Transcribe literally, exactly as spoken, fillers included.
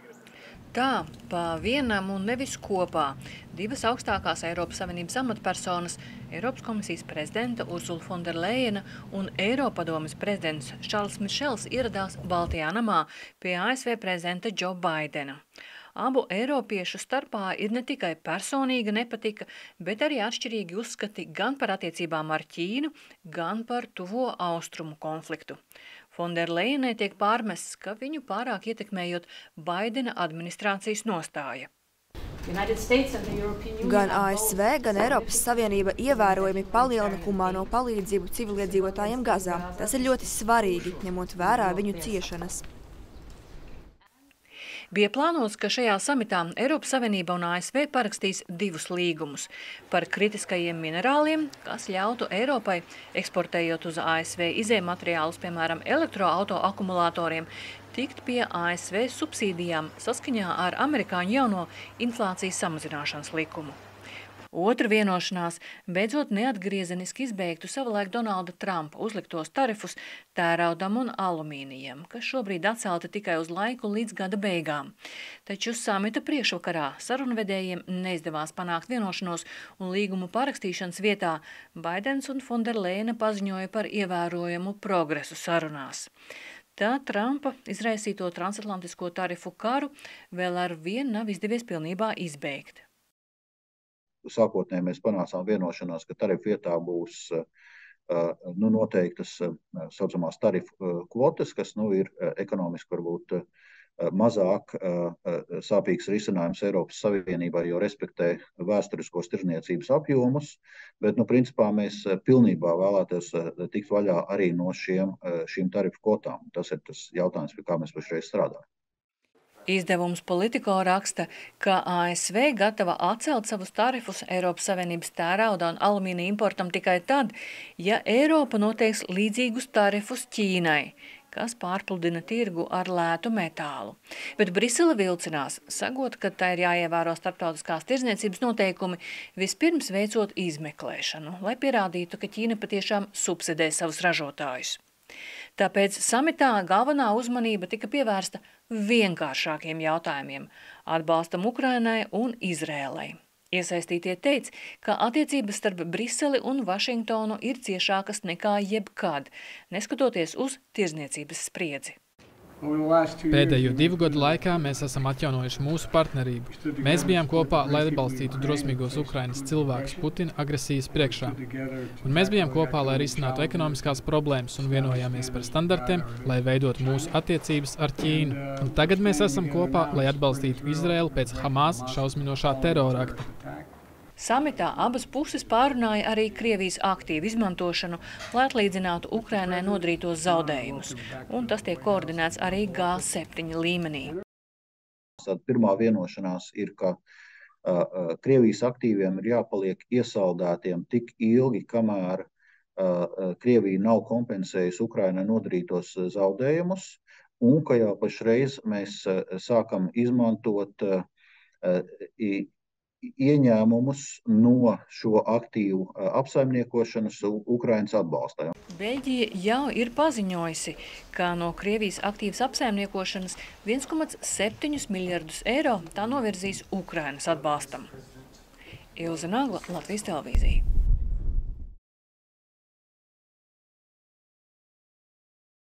Tā, pa vienam un nevis kopā. Divas augstākās Eiropas Savienības amatpersonas, Eiropas komisijas prezidenta Ursula von der Leyena un Eiropadomes prezidents Šarls Mišels ieradās Baltijā namā pie A S V prezidenta Džo Baidena. Abu eiropiešu starpā ir ne tikai personīga nepatika, bet arī atšķirīgi uzskati gan par attiecībām ar Ķīnu, gan par tuvo austrumu konfliktu. Von der Leyenai tiek pārmests, ka viņu pārāk ietekmējot Baidena administrācijas nostāja. Gan A S V, gan Eiropas Savienība ievērojami palielina humāno palīdzību civiliedzīvotājiem Gazā. Tas ir ļoti svarīgi, ņemot vērā viņu ciešanas. Bija plānots, ka šajā samitā Eiropas Savienība un A S V parakstīs divus līgumus par kritiskajiem minerāliem, kas ļautu Eiropai, eksportējot uz A S V izējumateriālus, piemēram, elektroauto akumulatoriem, tikt pie A S V subsīdijām saskaņā ar amerikāņu jauno inflācijas samazināšanas likumu. Otra vienošanās beidzot neatgriezeniski izbeigtu savulaik Donalda Trumpa uzliktos tarifus tēraudam un alumīnijam, kas šobrīd atcelti tikai uz laiku līdz gada beigām. Taču samita priekšvakarā sarunvedējiem neizdevās panākt vienošanos, un līgumu parakstīšanas vietā Baidens un von der Leyena paziņoja par ievērojamu progresu sarunās. Tā Trumpa izraisīto transatlantisko tarifu karu vēl ar vienu nav izdevies pilnībā izbeigt. Sākotnēji mēs panācām vienošanās, ka tarifu vietā būs nu, noteiktas saucamās tarifu kvotas, kas nu, ir ekonomiski varbūt mazāk sāpīgs risinājums Eiropas Savienībā, jo respektē vēsturiskos tirdzniecības apjomus, bet nu, principā mēs pilnībā vēlētos tikt vaļā arī no šiem, šīm tarifu kvotām. Tas ir tas jautājums, pie kā mēs pašreiz strādājam. Izdevums Politico raksta, ka A S V gatava atcelt savus tarifus Eiropas Savienības tērauda un alumīnija importam tikai tad, ja Eiropa noteiks līdzīgus tarifus Ķīnai, kas pārpludina tirgu ar lētu metālu. Bet Brisele vilcinās, sagot, ka tā ir jāievēro starptautiskās tirdzniecības noteikumi, vispirms veicot izmeklēšanu, lai pierādītu, ka Ķīna patiešām subsidē savus ražotājus. Tāpēc samitā galvenā uzmanība tika pievērsta vienkāršākiem jautājumiem – atbalstam Ukrainai un Izrēlai. Iesaistītie teica, ka attiecības starp Briseli un Vašingtonu ir ciešākas nekā jebkad, neskatoties uz tirdzniecības spriedzi. Pēdējo divu gadu laikā mēs esam atjaunojuši mūsu partnerību. Mēs bijām kopā, lai atbalstītu drosmīgos Ukrainas cilvēkus Putina agresijas priekšā. Un mēs bijām kopā, lai risinātu ekonomiskās problēmas un vienojāmies par standartiem, lai veidotu mūsu attiecības ar Ķīnu. Un tagad mēs esam kopā, lai atbalstītu Izraēlu pēc Hamas šausminošā terora akta. Samitā abas puses pārunāja arī Krievijas aktīvu izmantošanu, lai atlīdzinātu Ukrainai nodarītos zaudējumus, un tas tiek koordinēts arī G septiņi līmenī. Pirmā vienošanās ir, ka uh, Krievijas aktīviem ir jāpaliek iesaldētiem tik ilgi, kamēr uh, Krievija nav kompensējusi Ukrainai nodarītos zaudējumus, un ka jau pašreiz mēs uh, sākam izmantot uh, i, ieņēmumus no šo aktīvu apsaimniekošanas Ukrainas atbalstā. Beļģija jau ir paziņojusi, ka no Krievijas aktīvas apsaimniekošanas viens komats septiņi miljardus eiro tā novirzīs Ukrainas atbalstam. Ilze Nagla, Latvijas televīzija.